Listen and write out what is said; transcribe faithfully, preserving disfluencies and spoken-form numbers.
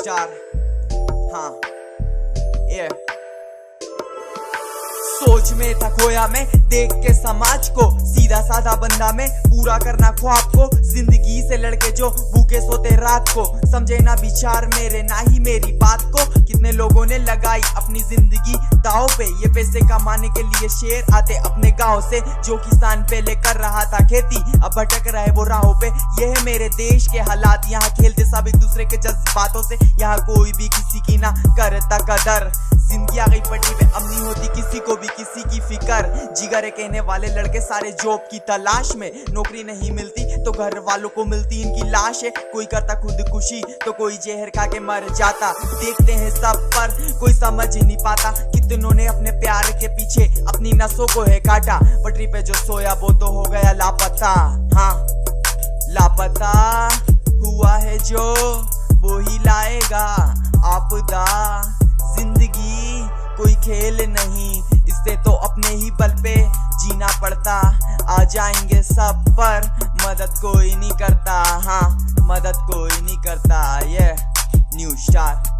Star. हाँ ये सोच में था खोया मैं, देख के समाज को, सीधा साधा बंदा मैं, पूरा करना ख्वाब को, जिंदगी से लड़के जो भूखे सोते रात को, समझे ना विचार मेरे ना ही मेरी बात को। कितने लोगों ने लगाई अपनी जिंदगी दाव पे, ये पैसे कमाने के लिए शेर आते अपने गांव से। जो किसान पहले कर रहा था खेती, अब भटक रहे वो राहों पे। ये है मेरे देश के हालात, यहाँ खेलते सब एक दूसरे के जज्बातों से, यहाँ कोई भी किसी की ना करता कदर। जिंदगी आ गई पटरी पे, अब नहीं होती किसी को भी किसी की फिकर। जिगरे कहने वाले लड़के सारे जॉब की तलाश में, नौकरी नहीं मिलती तो घर वालों को मिलती इनकी लाश है। कोई करता खुदकुशी तो कोई जहर खा के मर जाता। देखते हैं सब पर कोई समझ ही नहीं पाता, कितनों ने अपने प्यार के पीछे अपनी नसों को है काटा। पटरी पे जो सोया वो तो हो गया लापता। हाँ लापता हुआ है जो वो ही लाएगा आपदा। जिंदगी कोई खेल नहीं, इससे तो अपने ही बल पे जीना पड़ता। आ जाएंगे सब पर मदद कोई नहीं करता। हाँ मदद कोई नहीं करता। ये न्यू स्टार।